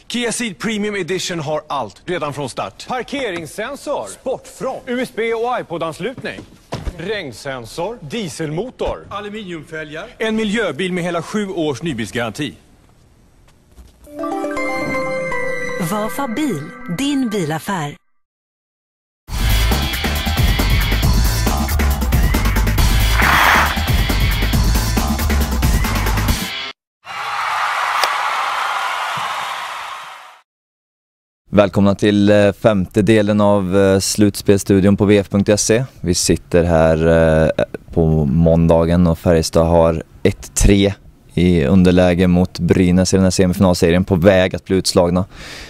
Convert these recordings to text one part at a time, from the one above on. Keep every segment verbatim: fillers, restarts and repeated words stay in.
Kia Ceed Premium Edition har allt, redan från start. Parkeringssensor, sportfront, U S B och iPod-anslutning, regnsensor, dieselmotor, aluminiumfälgar, en miljöbil med hela sju års nybilsgaranti. Vafa bil, din bilaffär. Välkomna till femte delen av slutspelstudion på v f punkt se. Vi sitter här på måndagen och Färjestad har ett tre i underläge mot Brynäs i den här semifinalserien, på väg att bli utslagna.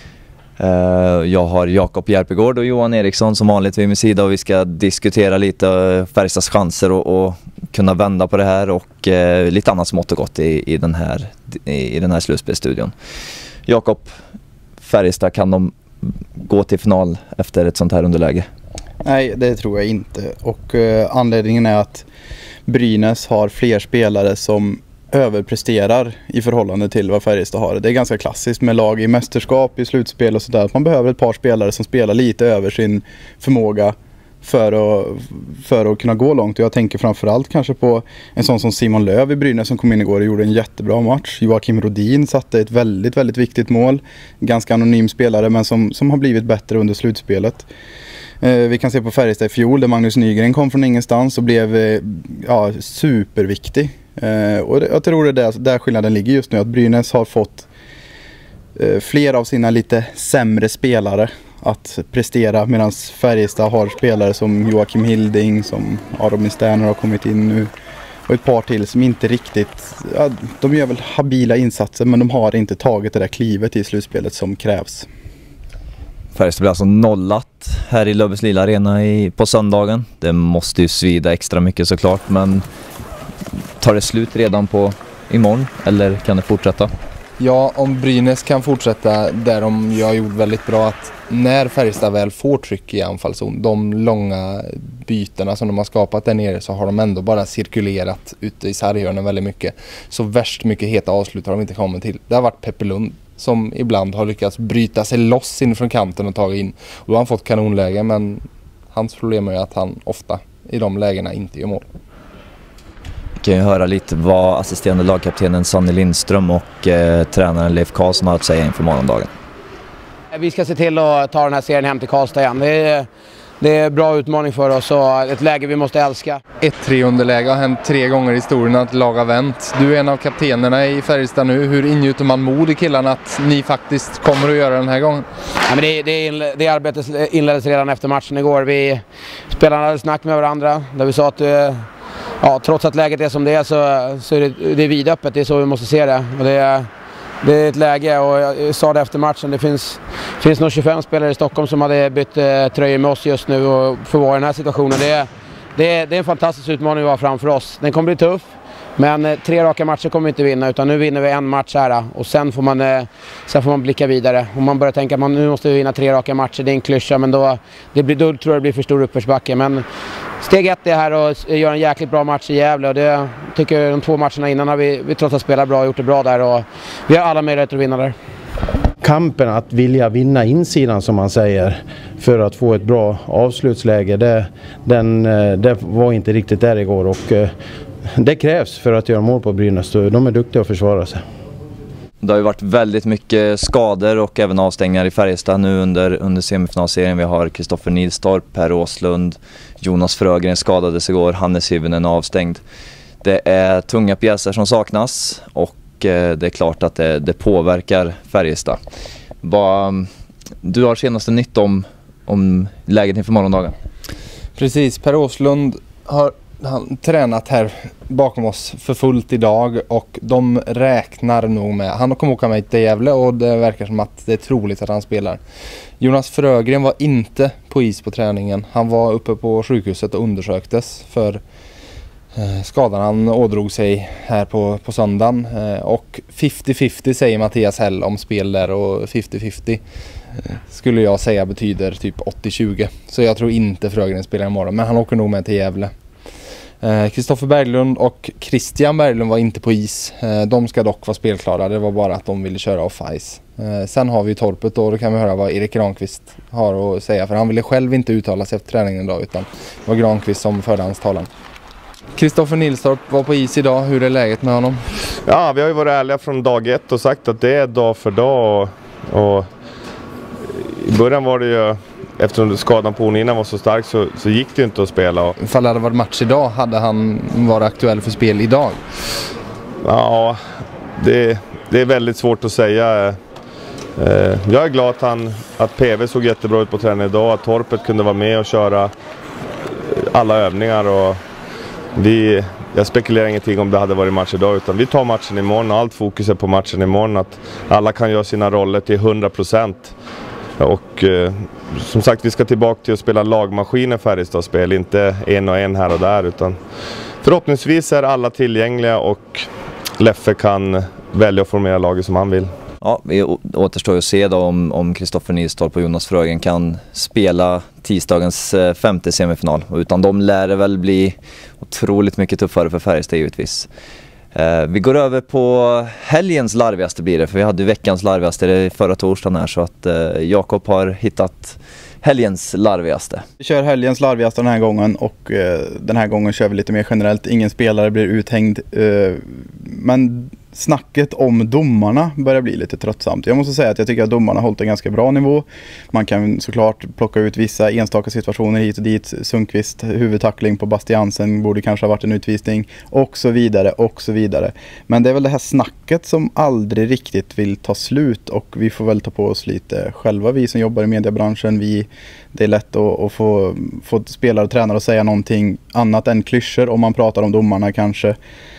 Jag har Jakob Järpegård och Johan Eriksson som vanligt vid min sida, och vi ska diskutera lite Färjestads chanser och, och kunna vända på det här och lite annat smått och gott i, i, den här, i den här slutspelstudion. Jakob, Färjestad, kan de gå till final efter ett sånt här underläge? Nej, det tror jag inte. Och eh, anledningen är att Brynäs har fler spelare som överpresterar i förhållande till vad Färjestad har. Det är ganska klassiskt med lag i mästerskap, i slutspel och sådär. Man behöver ett par spelare som spelar lite över sin förmåga för att, för att kunna gå långt. Och jag tänker framförallt kanske på en sån som Simon Löv i Brynäs som kom in igår och gjorde en jättebra match. Joakim Rodin satte ett väldigt, väldigt viktigt mål. Ganska anonym spelare, men som, som har blivit bättre under slutspelet. Eh, vi kan se på Färjestad i fjol där Magnus Nygren kom från ingenstans och blev eh, ja, superviktig. Eh, och det, jag tror det är där, där skillnaden ligger just nu. Att Brynäs har fått eh, fler av sina lite sämre spelare att prestera, medan Färjestad har spelare som Joakim Hilding, som Robin Sterner har kommit in nu, och ett par till som inte riktigt, ja, de gör väl habila insatser, men de har inte tagit det där klivet i slutspelet som krävs. Färjestad blir alltså nollat här i Löfbergs Lilla Arena i, på söndagen. Det måste ju svida extra mycket såklart, men tar det slut redan på imorgon, eller kan det fortsätta? Ja, om Brynäs kan fortsätta där de har gjort väldigt bra, att när Färjestad väl får tryck i anfallszon, de långa bytena som de har skapat där nere, så har de ändå bara cirkulerat ute i sarghörnen väldigt mycket. Så värst mycket heta avslut har de inte kommit till. Det har varit Peppe Lund som ibland har lyckats bryta sig loss in från kanten och ta in. Och då har han fått kanonläge, men hans problem är att han ofta i de lägena inte gör mål. Vi kan ju höra lite vad assisterande lagkaptenen Sanny Lindström och eh, tränaren Leif Karlsson har att säga inför morgondagen. Vi ska se till att ta den här serien hem till Karlstad igen. Det är, det är en bra utmaning för oss och ett läge vi måste älska. ett tre underläge har hänt tre gånger i historien att lag har vänt. Du är en av kaptenerna i Färjestad nu. Hur ingjuter man mod i killarna att ni faktiskt kommer att göra den här gången? Ja, men det, det, det arbetet inleddes redan efter matchen igår. Vi spelarna hade snack med varandra där vi sa att ja, trots att läget är som det är så, så är det, det är vidöppet. Det är så vi måste se det. Och det är, Det är ett läge, och jag sa det efter matchen, det finns, finns nog tjugofem spelare i Stockholm som hade bytt eh, tröjor med oss just nu och får vara i den här situationen. Det är, det är, det är en fantastisk utmaning vi har framför oss. Den kommer bli tuff, men eh, tre raka matcher kommer vi inte vinna, utan nu vinner vi en match här och sen får man, eh, sen får man blicka vidare. Om man börjar tänka att man, nu måste vi vinna tre raka matcher, det är en klyscha, men då, det blir, då tror jag det blir för stor uppförsbacke. Men steg ett är här och gör en jäkligt bra match i Gävle, och det tycker jag de två matcherna innan har vi, vi trots att spela bra och gjort det bra där, och vi har alla möjligheter att vinna där. Kampen att vilja vinna insidan, som man säger, för att få ett bra avslutsläge, det, den, det var inte riktigt där igår, och det krävs för att göra mål på Brynäs. De är duktiga att försvara sig. Det har ju varit väldigt mycket skador och även avstängningar i Färjestad nu under, under semifinalserien. Vi har Kristoffer Nilstorp, Per Åslund, Jonas Frögren skadades igår, Hannes Hyvönen är avstängd. Det är tunga pjäser som saknas, och det är klart att det, det påverkar Färjestad. Vad, du har senaste nytt om, om läget inför morgondagen? Precis, Per Åslund har han tränat här bakom oss för fullt idag, och de räknar nog med, han kommer åka med till Gävle och det verkar som att det är troligt att han spelar. Jonas Frögren var inte på is på träningen. Han var uppe på sjukhuset och undersöktes för eh, skadan han ådrog sig här på, på söndagen. Eh, och femtio femtio säger Mattias Hell om spel där, och femtio femtio eh, skulle jag säga betyder typ åttio tjugo. Så jag tror inte Frögren spelar imorgon, men han åker nog med till Gävle. Kristoffer Berglund och Christian Berglund var inte på is. Eh, de ska dock vara spelklara. Det var bara att de ville köra off-ice. Eh, sen har vi Torpet då. Då kan vi höra vad Erik Granqvist har att säga. För han ville själv inte uttala sig efter träningen idag, utan det var Granqvist som förde hans talan. Kristoffer Nilstorp var på is idag. Hur är läget med honom? Ja, vi har ju varit ärliga från dag ett och sagt att det är dag för dag. Och, och i början var det ju, eftersom skadan på honom innan var så stark, så, så gick det inte att spela. Och... Ifall det hade varit match idag, hade han varit aktuell för spel idag? Ja, det, det är väldigt svårt att säga. Jag är glad att, han, att P V såg jättebra ut på träningen idag. Att Torpet kunde vara med och köra alla övningar. Och vi, jag spekulerar ingenting om det hade varit match idag, utan vi tar matchen imorgon och allt fokus är på matchen imorgon. Att alla kan göra sina roller till hundra procent. Och eh, som sagt, vi ska tillbaka till att spela lagmaskinen Färjestad-spel, inte en och en här och där, utan förhoppningsvis är alla tillgängliga och Leffe kan välja att formera laget som han vill. Ja, vi återstår ju att se då om, om Kristoffer Nilstorp och Jonas Frögen kan spela tisdagens eh, femte semifinal. Och utan dem lär det väl bli otroligt mycket tuffare för Färjestad givetvis. Eh, vi går över på helgens larvigaste blir det, för vi hade ju veckans larvigaste förra torsdagen här, så att eh, Jakob har hittat helgens larvigaste. Vi kör helgens larvigaste den här gången, och eh, den här gången kör vi lite mer generellt. Ingen spelare blir uthängd, eh, men snacket om domarna börjar bli lite tröttsamt. Jag måste säga att jag tycker att domarna har hållit en ganska bra nivå. Man kan såklart plocka ut vissa enstaka situationer hit och dit. Sundqvist huvudtackling på Bastiansen borde kanske ha varit en utvisning, och så vidare och så vidare. Men det är väl det här snacket som aldrig riktigt vill ta slut, och vi får väl ta på oss lite själva, vi som jobbar i mediebranschen. Vi, det är lätt att, att få, få spelare och tränare att säga någonting annat än klyschor om man pratar om domarna kanske.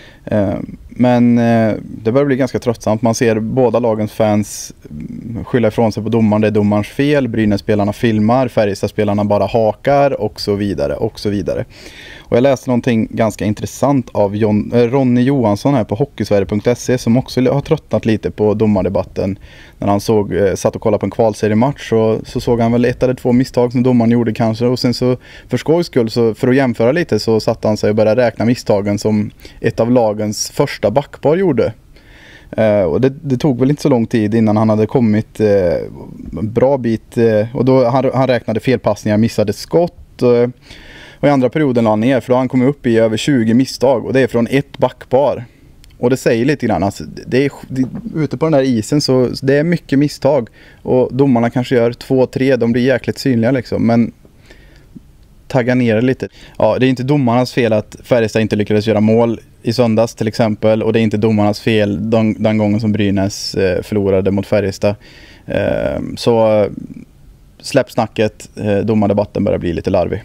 Men det börjar bli ganska tröttsamt. Man ser båda lagens fans skylla ifrån sig på domaren. Det är domarens fel. Brynäs-spelarna filmar, Färjestad-spelarna bara hakar, och så vidare och så vidare. Och jag läste någonting ganska intressant av John, äh, Ronny Johansson här på hockeysverige punkt se, som också har tröttnat lite på domardebatten. När han såg, eh, satt och kollade på en kvalseriematch, så, så såg han väl ett eller två misstag som domaren gjorde kanske. Och sen så för skojs skull, så för att jämföra lite, så satt han sig och började räkna misstagen som ett av lagens första backpar gjorde. Uh, och det, det tog väl inte så lång tid innan han hade kommit uh, bra bit. Uh, och då han, han räknade felpassningar, missade skott. Uh, och i andra perioden la han ner, för då har han kommit upp i över tjugo misstag. Och det är från ett backpar. Och det säger lite grann, alltså, det är, det, ute på den här isen så det är mycket misstag. Och domarna kanske gör två, tre, de blir jäkligt synliga liksom. Men tagga ner det lite. Ja, det är inte domarnas fel att Färjestad inte lyckades göra mål i söndags till exempel. Och det är inte domarnas fel den, den gången som Brynäs eh, förlorade mot Färjestad. Eh, så släpp snacket, eh, domardebatten börjar bli lite larvig.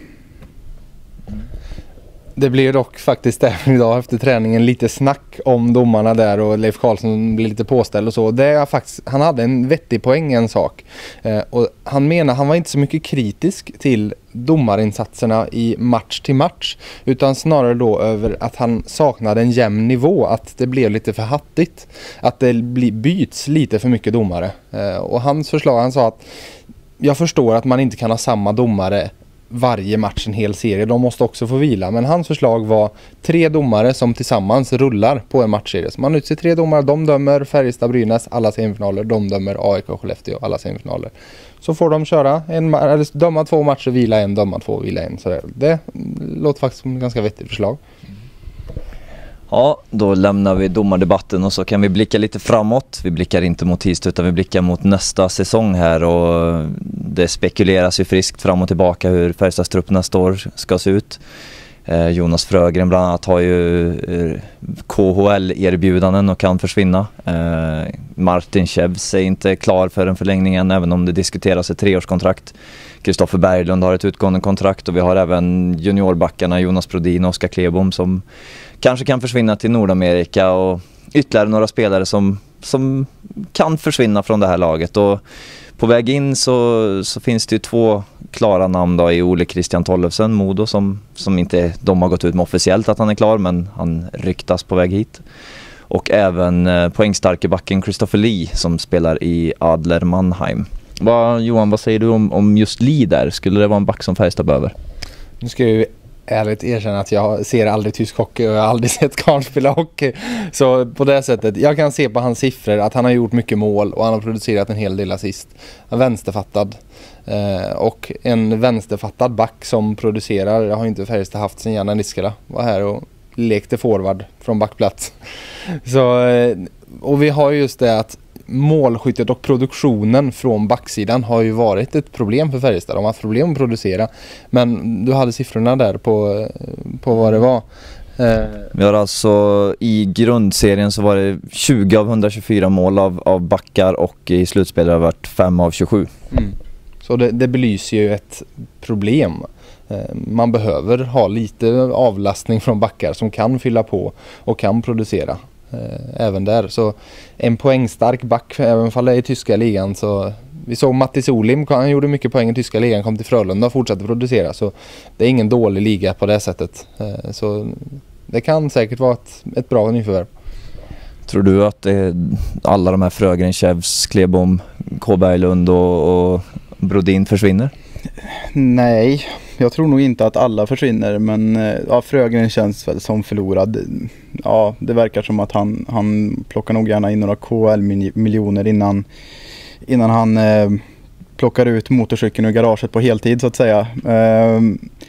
Det blir dock faktiskt även idag efter träningen lite snack om domarna där, och Leif Karlsson blir lite påställd och så. Det är faktiskt, han hade en vettig poäng, en sak. Eh, och han menar, han var inte så mycket kritisk till domarinsatserna i match till match, utan snarare då över att han saknade en jämn nivå, att det blev lite för hattigt, att det blir, byts lite för mycket domare. Eh, och hans förslag, han sa att jag förstår att man inte kan ha samma domare varje match, en hel serie. De måste också få vila. Men hans förslag var tre domare som tillsammans rullar på en matchserie. Så man utser tre domare, de dömer Färjestad, Brynäs alla semifinaler, de dömer A I K och Skellefteå alla semifinaler. Så får de köra en, eller döma två matcher, vila en, döma två, vila en. Så det låter faktiskt som ett ganska vettigt förslag. Ja, då lämnar vi domardebatten och så kan vi blicka lite framåt. Vi blickar inte mot tisdag utan vi blickar mot nästa säsong här, och det spekuleras ju friskt fram och tillbaka hur Färjestadstruppen nästa år ska se ut. Eh, Jonas Frögren bland annat har ju eh, K H L-erbjudanden och kan försvinna. Eh, Martin Kjevs är inte klar för en förlängning än, även om det diskuteras ett treårskontrakt. Kristoffer Berglund har ett utgående kontrakt, och vi har även juniorbackarna Jonas Brodin och Oskar Klebom som kanske kan försvinna till Nordamerika, och ytterligare några spelare som, som kan försvinna från det här laget. Och på väg in så, så finns det ju två klara namn då, i Ole Christian Tollefsen, Modo, som, som inte de har gått ut med officiellt att han är klar, men han ryktas på väg hit. Och även eh, poängstarke backen Christopher Lee som spelar i Adler Mannheim. Vad, Johan, vad säger du om, om just Lee där? Skulle det vara en back som Färjestad behöver? Nu ska jag ju ärligt erkänna att jag ser aldrig tysk hockey och jag har aldrig sett Karn spela hockey. Så på det sättet, jag kan se på hans siffror att han har gjort mycket mål och han har producerat en hel del assist. Han är vänsterfattad. Eh, och en vänsterfattad back som producerar har inte Färjestad haft sen Janne Niskala var här och lekte forward från backplats. Så, eh, och vi har just det att målskyttet och produktionen från backsidan har ju varit ett problem för Färjestad. De har haft problem att producera. Men du hade siffrorna där på, på vad det var. Vi har alltså i grundserien så var det tjugo av hundratjugofyra mål av, av backar och i slutspelet har det varit fem av tjugosju. Mm. Så det, det belyser ju ett problem. Man behöver ha lite avlastning från backar som kan fylla på och kan producera. Även där. Så en poängstark back, även fall det är i tyska ligan. Så vi såg Mattis Olim, han gjorde mycket poäng i tyska ligan, kom till Frölunda och fortsatte producera. Så det är ingen dålig liga på det sättet. Så det kan säkert vara ett, ett bra nyförvärv. Tror du att det, alla de här Frögren, Chevs, Klebom, K. Berglund och, och Brodin försvinner? Nej, jag tror nog inte att alla försvinner, men ja, Frögren känns väl som förlorad. Ja, det verkar som att han, han plockar nog gärna in några K L-miljoner innan, innan han eh, plockar ut motorcykeln ur garaget på heltid så att säga. Eh,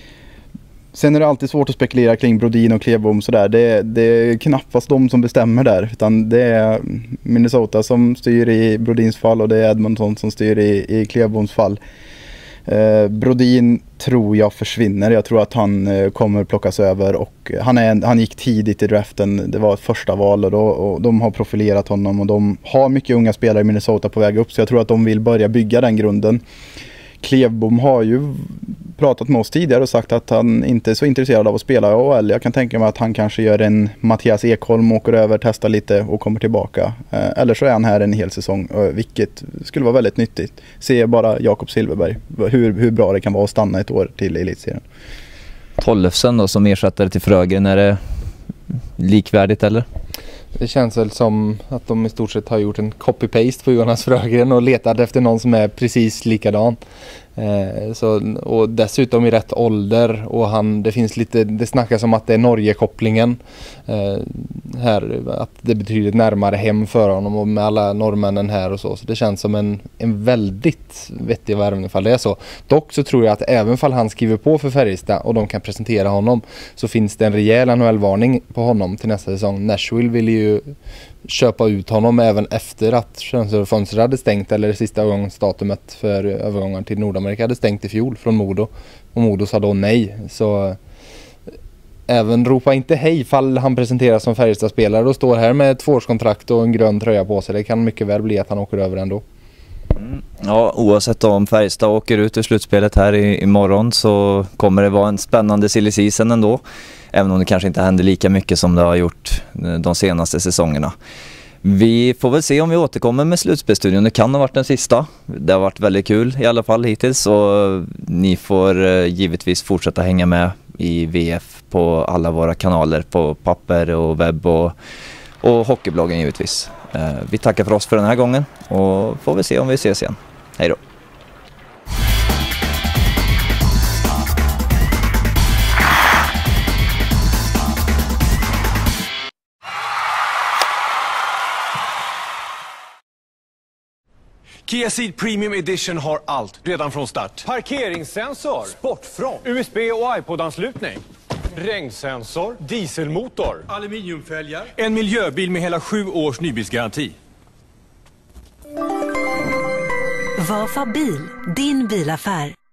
sen är det alltid svårt att spekulera kring Brodin och Klebom sådär. Det, det är knappast de som bestämmer där, utan det är Minnesota som styr i Brodins fall och det är Edmonton som styr i, i Kleboms fall. Eh, Brodin tror jag försvinner. Jag tror att han eh, kommer plockas över och han, är, han gick tidigt i draften. Det var ett första val och, då, och de har profilerat honom och de har mycket unga spelare i Minnesota på väg upp, så jag tror att de vill börja bygga den grunden. Klebom har ju pratat med oss tidigare och sagt att han inte är så intresserad av att spela i A H L. Jag kan tänka mig att han kanske gör en Mattias Ekholm, åker över, testar lite och kommer tillbaka. Eller så är han här en hel säsong, vilket skulle vara väldigt nyttigt. Se bara Jakob Silverberg, hur, hur bra det kan vara att stanna ett år till elitserien. Tollefsen då som ersättare till Frögren, är det likvärdigt eller? Det känns väl som att de i stort sett har gjort en copy-paste på Jonas Frögren och letat efter någon som är precis likadan. Eh, så, och dessutom i rätt ålder och han, det finns lite, det snackas om att det är Norge-kopplingen eh, här, att det betyder närmare hem för honom och med alla norrmännen här och så, så det känns som en, en väldigt vettig värvning ifall det är så. Dock så tror jag att även fall han skriver på för Färjestad och de kan presentera honom, så finns det en rejäl N H L-varning på honom till nästa säsong. Nashville vill ju köpa ut honom även efter att transferfönstret hade stängt, eller sista övergångsdatumet för övergångar till Nordamerika hade stängt i fjol från Modo, och Modo sa då nej. Så även ropa inte hej fall han presenteras som Färjestad-spelare och står här med ett tvåårskontrakt och en grön tröja på sig. Det kan mycket väl bli att han åker över ändå. Mm. Ja, oavsett om Färjestad åker ut ur slutspelet här i, imorgon så kommer det vara en spännande silly season ändå. Även om det kanske inte händer lika mycket som det har gjort de senaste säsongerna. Vi får väl se om vi återkommer med slutspelstudion. Det kan ha varit den sista. Det har varit väldigt kul i alla fall hittills. Och ni får givetvis fortsätta hänga med i V F på alla våra kanaler. På papper och webb och, och hockeybloggen givetvis. Vi tackar för oss för den här gången. Och får vi se om vi ses igen. Hej då! Kia Ceed Premium Edition har allt redan från start. Parkeringssensor, sportfront, U S B och iPod-anslutning, regnsensor, dieselmotor, aluminiumfälgar, en miljöbil med hela sju års nybilsgaranti. Vafa bil, din bilaffär.